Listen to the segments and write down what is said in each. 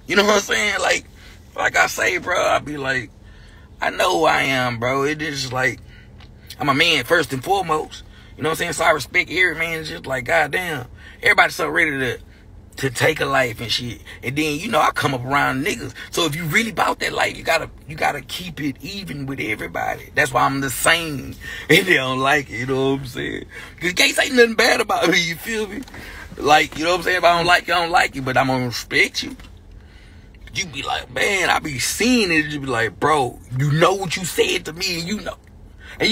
You know what I'm saying? Like I say, bro, I be like, I know who I am, bro. It is like, I'm a man first and foremost. You know what I'm saying? So I respect every man. It's just like, goddamn, everybody's so ready to take a life and shit. And then, you know, I come up around niggas. So if you really about that life, you gotta keep it even with everybody. That's why I'm the same. And they don't like it, you know what I'm saying? Because you can't say nothing bad about me, you feel me? Like, you know what I'm saying? If I don't like you, I don't like you, but I'm gonna respect you. You be like, man, I be seeing it. You be like, bro, you know what you said to me, and you know. And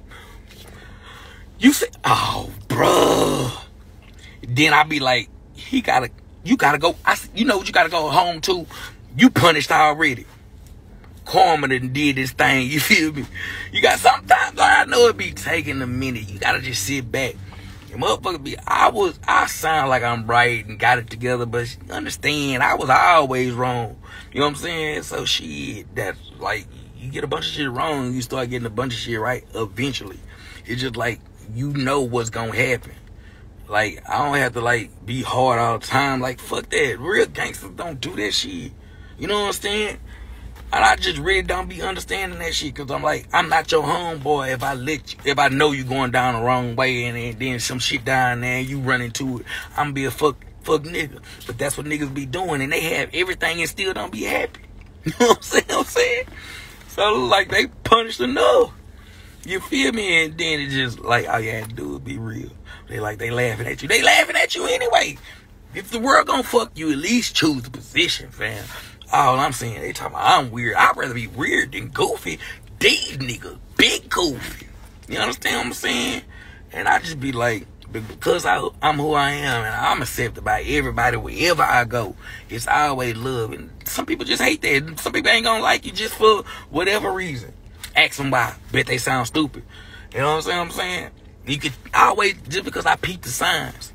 you say, oh, bro. Then I be like, you gotta go. You know what you gotta go home to? You punished already. Karma done did this thing, you feel me? You got sometimes, I know it be taking a minute. You gotta just sit back. And motherfucker be, I sound like I'm right and got it together, but understand, I was always wrong. You know what I'm saying? So shit, that's like, you get a bunch of shit wrong, you start getting a bunch of shit right eventually. It's just like, you know what's gonna happen. Like, I don't have to, like, be hard all the time. Like, fuck that. Real gangsters don't do that shit. You know what I'm saying? And I just really don't be understanding that shit. Because I'm like, I'm not your homeboy if I know you going down the wrong way and then some shit down there and you run into it. I'm going to be a fuck nigga. But that's what niggas be doing. And they have everything and still don't be happy. You know what I'm saying? So, like, they punished enough. You feel me? And then it just, like, all you had to do is be real. They laughing at you. They laughing at you anyway. If the world gonna fuck you, at least choose the position, fam. All I'm saying, they talking about I'm weird. I'd rather be weird than goofy. These niggas, big goofy. You understand what I'm saying? And I just be like, because I'm who I am and I'm accepted by everybody wherever I go, it's always love. And some people just hate that. Some people ain't gonna like you just for whatever reason. Ask them why. Bet they sound stupid. You know what I'm saying? You could always, just because I peep the signs,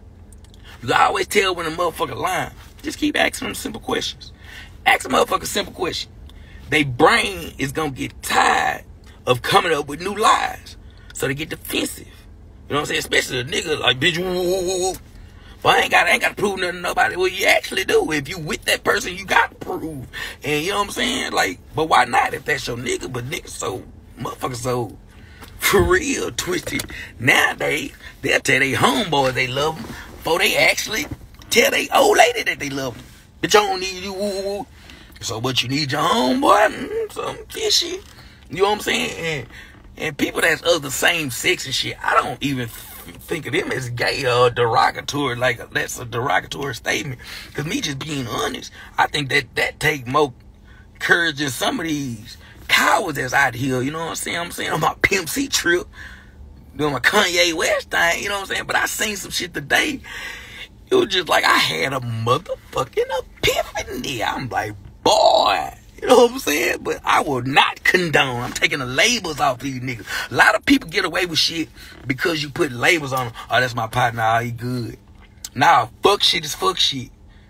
you can always tell when a motherfucker lying. Just keep asking them simple questions. Ask a motherfucker simple question. They brain is gonna get tired of coming up with new lies. So they get defensive. You know what I'm saying? Especially a nigga like, bitch, woo. Well, I ain't gotta prove nothing to nobody. Well, you actually do. If you with that person, you got to prove. And you know what I'm saying? Like, but why not if that's your nigga? But niggas motherfuckers so, for real, twisted. Nowadays, they'll tell their homeboys they love them before they actually tell their old lady that they love them. Bitch, I don't need you, woo. So, but you need your homeboy? Some fishy. You know what I'm saying? And people that's of the same sex and shit, I don't even think of them as gay or derogatory. Like, that's a derogatory statement. Because me just being honest, I think that take more courage than some of these cowards that's out here. You know what I'm saying? On my Pimp C trip, doing my Kanye West thing, you know what I'm saying? But I seen some shit today. It was just like I had a motherfucking epiphany. I'm like, boy. You know what I'm saying? But I will not condone. I'm taking the labels off these niggas. A lot of people get away with shit because you put labels on them. Oh, that's my partner. Oh, he good. Nah, fuck shit is fuck shit.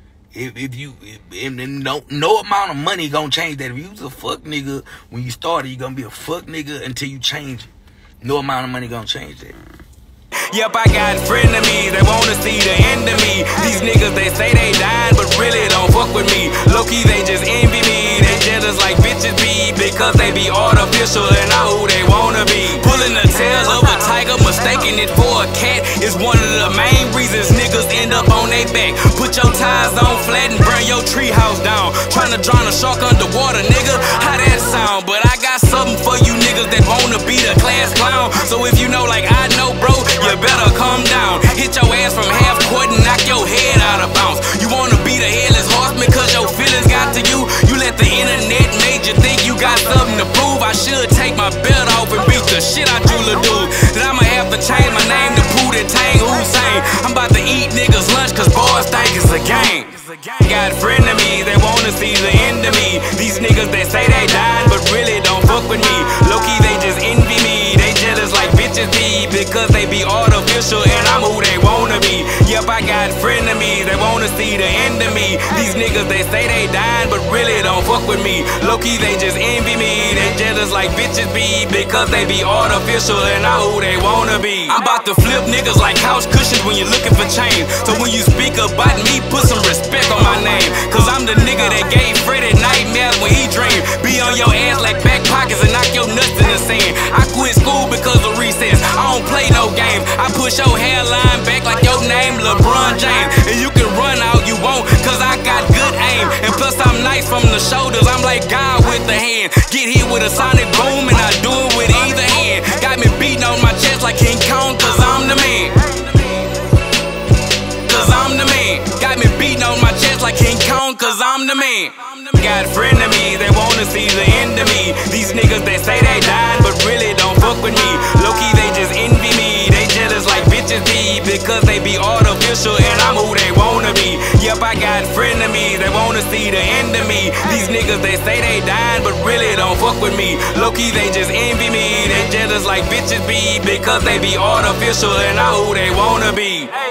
No amount of money gonna change that. If you was a fuck nigga when you started, you gonna be a fuck nigga until you change it. No amount of money gonna change that. Yep, I got frenemies, they wanna see the end of me. These niggas, they say they died, but really don't fuck with me. Low-key, they just envy me. They jealous like bitches be, because they be artificial and not who they wanna be. Pulling the tail of a tiger, mistaking it for a cat is one of the main reasons niggas end up on their back. Put your ties on flat and burn your treehouse down. Tryna drown a shark underwater, nigga, how that sound? But I got something for you niggas that wanna be the class clown. So if you know like I know, bro, you better calm down. Hit your ass from half court and knock your head out of bounds. You wanna be the headless horseman cause your feelings got to you. You let the internet make you think you got something to prove. I should take my belt off and beat the shit out you little dude. Then I'ma have to change my name to Pootie Tang Hussein. I'm about to eat niggas lunch cause boys think it's a game. Got frenemies, they wanna see the end of me. These niggas, they say they died, but really don't fuck with me. Low-key, they just envy me. They jealous like bitches be, because they be artificial and I'm who they wanna be. Yep, I got frenemies, they wanna see the end of me. These niggas, they say they died, but really don't fuck with me. Low-key, they just envy me. They jealous like bitches be, because they be artificial and not who they wanna be. I'm about to flip niggas like couch cushions when you're looking for change. So when you speak about me, put some respect on my name, cause I'm the nigga from the shoulders, I'm like God with the hand. Get hit with a sonic boom and I do it with either hand. Got me beating on my chest like King Kong, cause I'm the man. Cause I'm the man. Got me beating on my chest like King Kong, cause I'm the man. Got frenemies, they wanna see the end of me. These niggas, they say they dying, but really don't fuck with me. Low-key, they just envy me. They jealous like bitches be, because they be artificial and I'm who they wanna be. Yep, I got frenemies, they wanna see the end of me. These niggas, they say they dying, but really don't fuck with me. Low-key, they just envy me. They jealous like bitches be, because they be artificial and I'm who they wanna be.